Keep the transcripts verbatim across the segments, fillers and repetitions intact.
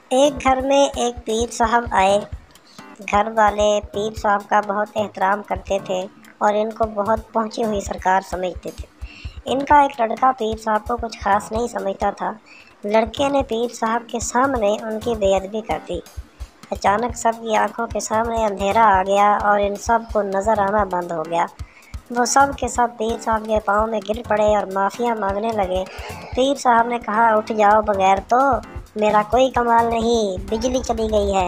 ایک گھر میں ایک پیر صاحب آئے۔ گھر والے پیر صاحب کا بہت احترام کرتے تھے اور ان کو بہت پہنچی ہوئی سرکار سمجھتے تھے۔ ان کا ایک لڑکا پیر صاحب کو کچھ خاص نہیں سمجھتا تھا۔ لڑکے نے پیر صاحب کے سامنے ان کی بے ادبی کر دی۔ اچانک سب کی آنکھوں کے سامنے اندھیرا آ گیا اور ان سب کو نظر آنا بند ہو گیا۔ وہ سب کے سب پیر صاحب کے پاؤں میں گر پڑے اور معافیاں مانگنے لگے۔ پیر صاحب نے کہا، اٹھ جاؤ، بغیر تو میرا کوئی کمال نہیں، بجلی چلی گئی ہے۔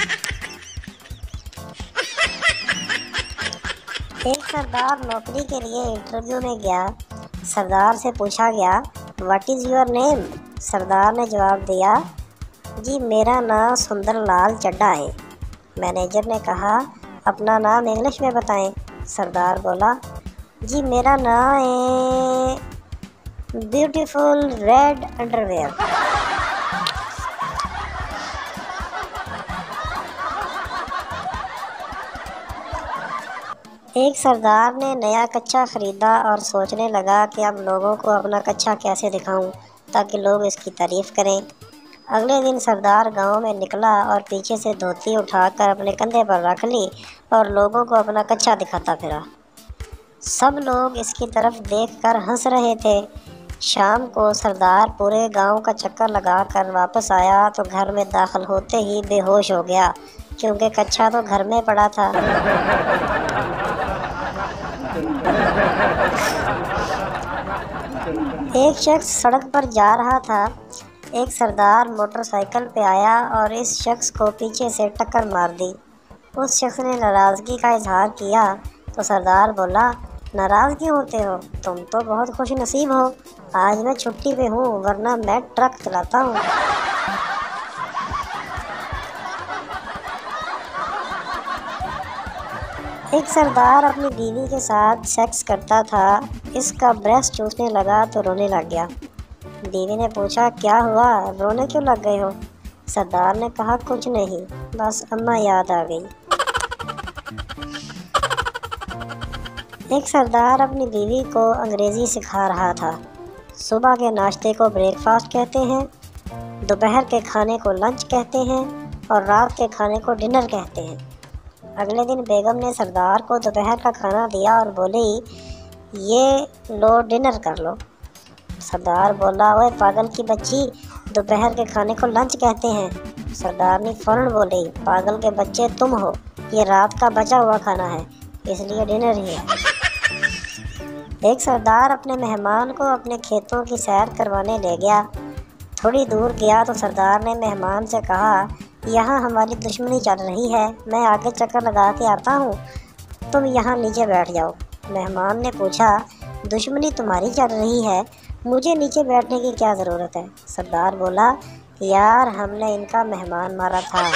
ایک سردار نوکری کے لیے انٹرویو میں گیا۔ سردار سے پوچھا گیا، واٹ از یور نیم؟ سردار نے جواب دیا، جی میرا نام سندر لال چڈھا ہے۔ مینیجر نے کہا، اپنا نام انگلش میں بتائیں۔ سردار بولا، جی میرا نام ہے بیوٹیفل ریڈ انڈر ویئر۔ ایک سردار نے نیا کچھا خریدا اور سوچنے لگا کہ اب لوگوں کو اپنا کچھا کیسے دکھاؤں تاکہ لوگ اس کی تعریف کریں۔ اگلے دن سردار گاؤں میں نکلا اور پیچھے سے دھوتی اٹھا کر اپنے کندھے پر رکھ لی اور لوگوں کو اپنا کچھا دکھاتا پھرا۔ سب لوگ اس کی طرف دیکھ کر ہنس رہے تھے۔ شام کو سردار پورے گاؤں کا چکر لگا کر واپس آیا تو گھر میں داخل ہوتے ہی بے ہوش ہو گیا، کیونکہ کچھا تو گھر میں پڑا تھا۔ ایک شخص سڑک پر جا رہا تھا۔ ایک سردار موٹر سائیکل پہ آیا اور اس شخص کو پیچھے سے ٹکر مار دی۔ اس شخص نے ناراضگی کا اظہار کیا تو سردار بولا، ناراض کیوں ہوتے ہو؟ تم تو بہت خوش نصیب ہو، آج میں چھٹی پہ ہوں ورنہ میں ٹرک چلاتا ہوں۔ ایک سردار اپنی بیوی کے ساتھ سیکس کرتا تھا۔ اس کا بریسٹ چوسنے لگا تو رونے لگ گیا۔ بیوی نے پوچھا، کیا ہوا، رونے کیوں لگ گئے ہو؟ سردار نے کہا، کچھ نہیں، بس اماں یاد آ گئی۔ ایک سردار اپنی بیوی کو انگریزی سکھا رہا تھا۔ صبح کے ناشتے کو بریک فاسٹ کہتے ہیں، دوپہر کے کھانے کو لنچ کہتے ہیں اور رات کے کھانے کو ڈنر کہتے ہیں۔ اگلے دن بیگم نے سردار کو دوپہر کا کھانا دیا اور بولی، یہ لو ڈنر کر لو۔ سردار بولا، اوے پاگل کی بچی، دوپہر کے کھانے کو لنچ کہتے ہیں۔ سردار نے فوراً بولی، پاگل کے بچے تم ہو، یہ رات کا بچا ہوا کھانا ہے، اس لیے ڈنر ہی ہے۔ ایک سردار اپنے مہمان کو اپنے کھیتوں کی سیر کروانے لے گیا۔ تھوڑی دور گیا تو سردار نے مہمان سے کہا، یہاں ہماری دشمنی چل رہی ہے، میں آگے چکر لگا کے آتا ہوں، تم یہاں نیچے بیٹھ جاؤ۔ مہمان نے پوچھا، دشمنی تمہاری چل رہی ہے، مجھے نیچے بیٹھنے کی کیا ضرورت ہے؟ سردار بولا، یار ہم نے ان کا مہمان مارا تھا۔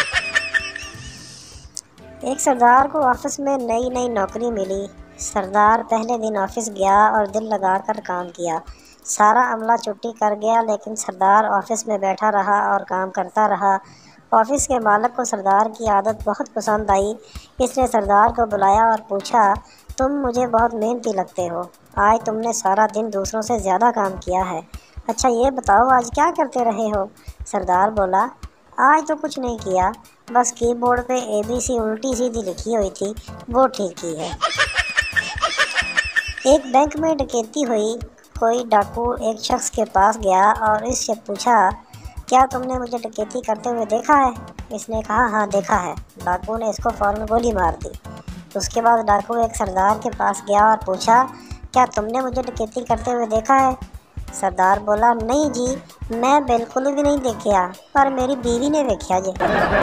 ایک سردار کو آفس میں نئی نئی نوکری ملی۔ سردار پہلے دن آفس گیا اور دل لگا کر کام کیا۔ سارا عملہ چھٹی کر گیا لیکن سردار آفس میں بیٹھا رہا اور کام کرتا رہا۔ آفس کے مالک کو سردار کی عادت بہت پسند آئی۔ اس نے سردار کو بلایا اور پوچھا، تم مجھے بہت محنتی لگتے ہو، آج تم نے سارا دن دوسروں سے زیادہ کام کیا ہے، اچھا یہ بتاؤ آج کیا کرتے رہے ہو؟ سردار بولا، آج تو کچھ نہیں کیا، بس کی بورڈ پہ اے بی سی الٹی سیدھی لکھی ہوئی تھی، وہ ٹھیک کی ہے۔ ایک بینک میں ڈکیتی ہوئی۔ کوئی ڈاکو ایک شخص کے پاس گیا اور اس سے پوچھا، کیا تم نے مجھے ڈکیتی کرتے ہوئے دیکھا ہے؟ اس نے کہا، ہاں دیکھا ہے۔ ڈاکو نے اس کو فوراً گولی مار دی۔ اس کے بعد ڈاکو ایک سردار کے پاس گیا اور پوچھا، کیا تم نے مجھے ڈکیتی کرتے ہوئے دیکھا ہے؟ سردار بولا، نہیں جی، میں بالکل بھی نہیں دیکھا، پر میری بیوی نے دیکھا جی۔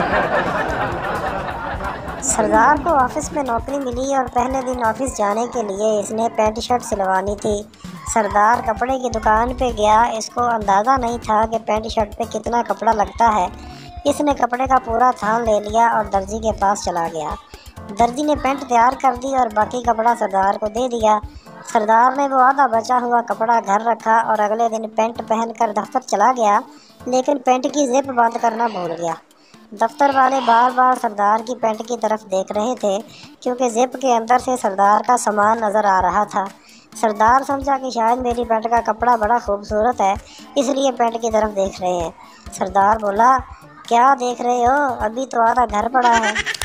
سردار کو آفس میں نوکری ملی اور پہلے دن آفس جانے کے لیے اس نے پینٹ شرٹ سلوانی تھی۔ سردار کپڑے کی دکان پہ گیا، اس کو اندازہ نہیں تھا کہ پینٹ شرٹ پہ کتنا کپڑا لگتا ہے۔ اس نے کپڑے کا پورا تھان لے لیا اور درزی کے پاس چلا گیا۔ درزی نے پینٹ تیار کر دی اور باقی کپڑا سردار کو دے دیا۔ سردار نے وہ آدھا بچا ہوا کپڑا گھر رکھا اور اگلے دن پینٹ پہن کر دفتر چلا گیا، لیکن پینٹ کی زپ بند کرنا بھول گیا۔ دفتر والے بار بار سردار کی پینٹ کی طرف دیکھ رہے تھے کیونکہ زپ کے اندر سے سردار کا سامان نظر آ رہا تھا۔ سردار سمجھا کہ شاید میری پینٹ کا کپڑا بڑا خوبصورت ہے، اس لیے پینٹ کی طرف دیکھ رہے ہیں۔ سردار بولا، کیا دیکھ رہے ہو؟ ابھی تو آدھا گھر پڑا ہے۔